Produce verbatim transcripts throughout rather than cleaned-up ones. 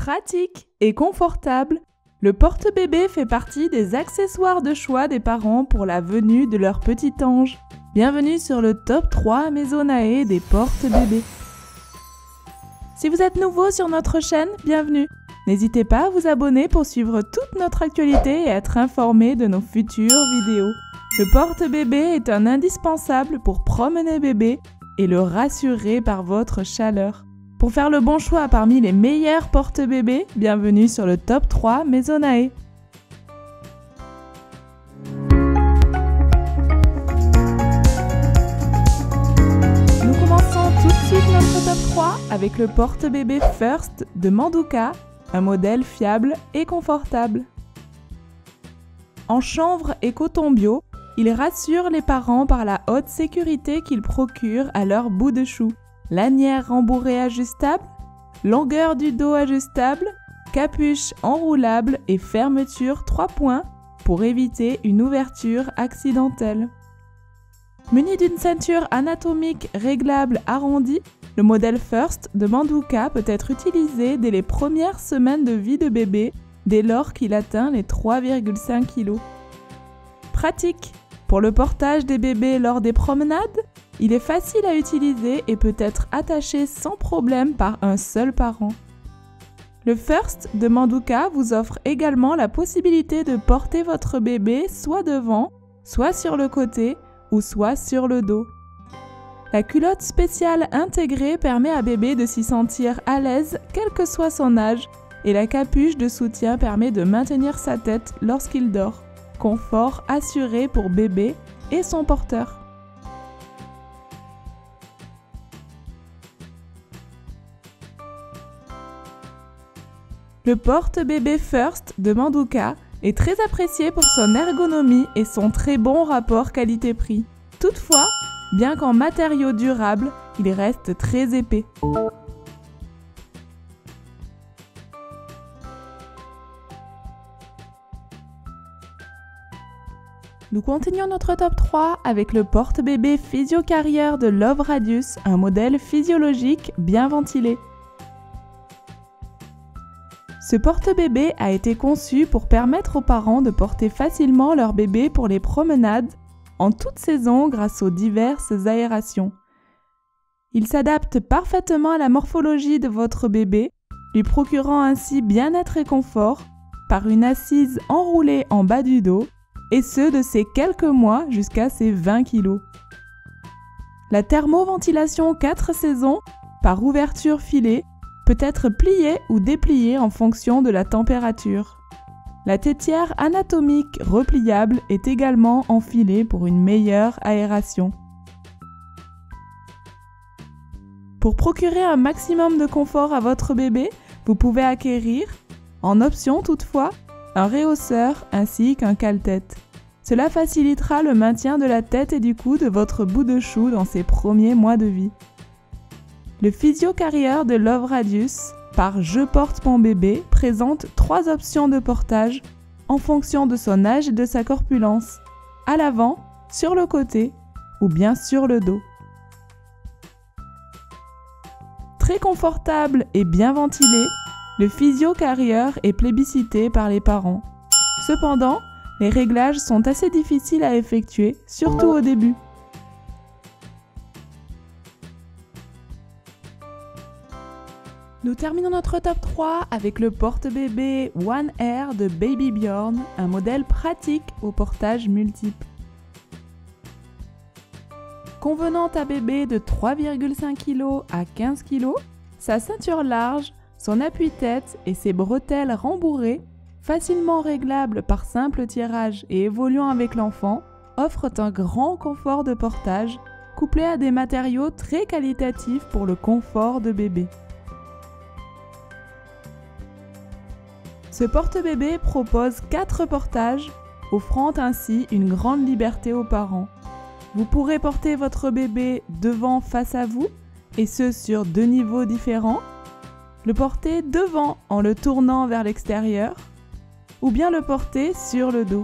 Pratique et confortable, le porte-bébé fait partie des accessoires de choix des parents pour la venue de leur petit ange. Bienvenue sur le top trois Maisonnae des porte-bébés. Si vous êtes nouveau sur notre chaîne, bienvenue. N'hésitez pas à vous abonner pour suivre toute notre actualité et être informé de nos futures vidéos. Le porte-bébé est un indispensable pour promener bébé et le rassurer par votre chaleur. Pour faire le bon choix parmi les meilleurs porte-bébés, bienvenue sur le top trois Maisonnae. Nous commençons tout de suite notre top trois avec le porte-bébé First de Manduka, un modèle fiable et confortable. En chanvre et coton bio, il rassure les parents par la haute sécurité qu'il procure à leur bout de chou. Lanière rembourrée ajustable, longueur du dos ajustable, capuche enroulable et fermeture trois points pour éviter une ouverture accidentelle. Muni d'une ceinture anatomique réglable arrondie, le modèle First de Manduka peut être utilisé dès les premières semaines de vie de bébé, dès lors qu'il atteint les trois virgule cinq kilos. Pratique pour le portage des bébés lors des promenades, il est facile à utiliser et peut être attaché sans problème par un seul parent. Le First de Manduka vous offre également la possibilité de porter votre bébé soit devant, soit sur le côté ou soit sur le dos. La culotte spéciale intégrée permet à bébé de s'y sentir à l'aise quel que soit son âge et la capuche de soutien permet de maintenir sa tête lorsqu'il dort. Confort assuré pour bébé et son porteur. Le porte-bébé First de Manduka est très apprécié pour son ergonomie et son très bon rapport qualité-prix. Toutefois, bien qu'en matériaux durables, il reste très épais. Nous continuons notre top trois avec le porte-bébé Physio-Carrier de Love Radius, un modèle physiologique bien ventilé. Ce porte-bébé a été conçu pour permettre aux parents de porter facilement leur bébé pour les promenades en toute saison grâce aux diverses aérations. Il s'adapte parfaitement à la morphologie de votre bébé, lui procurant ainsi bien-être et confort par une assise enroulée en bas du dos, et ce de ses quelques mois jusqu'à ses vingt kilos. La thermoventilation quatre saisons, par ouverture filée, peut être pliée ou dépliée en fonction de la température. La tétière anatomique repliable est également enfilée pour une meilleure aération. Pour procurer un maximum de confort à votre bébé, vous pouvez acquérir, en option toutefois, un rehausseur ainsi qu'un cale-tête. Cela facilitera le maintien de la tête et du cou de votre bout de chou dans ses premiers mois de vie. Le Physio-Carrier de Love Radius par Je porte mon bébé présente trois options de portage en fonction de son âge et de sa corpulence, à l'avant, sur le côté ou bien sur le dos. Très confortable et bien ventilé, le Physio-Carrier est plébiscité par les parents. Cependant, les réglages sont assez difficiles à effectuer, surtout au début. Nous terminons notre top trois avec le porte-bébé One Air de Baby Bjorn, un modèle pratique au portage multiple. Convenant à bébé de trois virgule cinq kilos à quinze kilos, sa ceinture large, son appui-tête et ses bretelles rembourrées, facilement réglables par simple tirage et évoluant avec l'enfant, offrent un grand confort de portage, couplé à des matériaux très qualitatifs pour le confort de bébé. Ce porte-bébé propose quatre portages, offrant ainsi une grande liberté aux parents. Vous pourrez porter votre bébé devant face à vous, et ce sur deux niveaux différents. Le porter devant en le tournant vers l'extérieur, ou bien le porter sur le dos.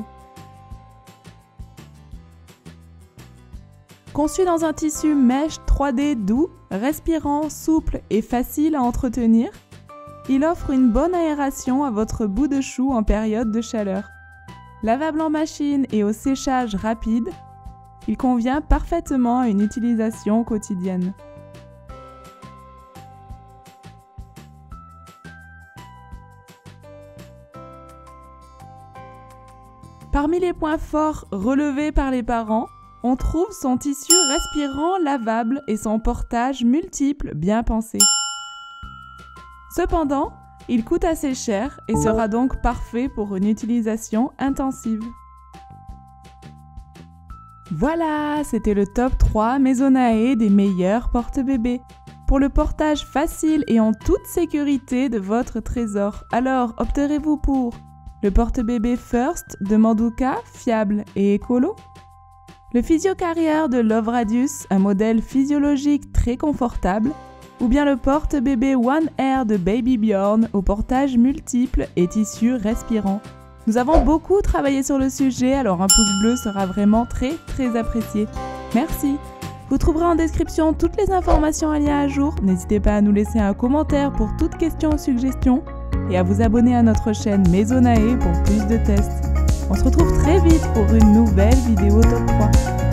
Conçu dans un tissu mèche trois D doux, respirant, souple et facile à entretenir, il offre une bonne aération à votre bout de chou en période de chaleur. Lavable en machine et au séchage rapide, il convient parfaitement à une utilisation quotidienne. Parmi les points forts relevés par les parents, on trouve son tissu respirant lavable et son portage multiple bien pensé. Cependant, il coûte assez cher et sera donc parfait pour une utilisation intensive. Voilà, c'était le top trois Maisonnae des meilleurs porte-bébés pour le portage facile et en toute sécurité de votre trésor. Alors, opterez-vous pour le porte-bébé First de Manduka, fiable et écolo? Le Physio Carrier de Love Radius, un modèle physiologique très confortable? Ou bien le porte-bébé One Air de Baby Bjorn au portage multiple et tissu respirant? Nous avons beaucoup travaillé sur le sujet, alors un pouce bleu sera vraiment très très apprécié. Merci! Vous trouverez en description toutes les informations en lien à jour. N'hésitez pas à nous laisser un commentaire pour toute question ou suggestion et à vous abonner à notre chaîne Maisonnae pour plus de tests. On se retrouve très vite pour une nouvelle vidéo top trois.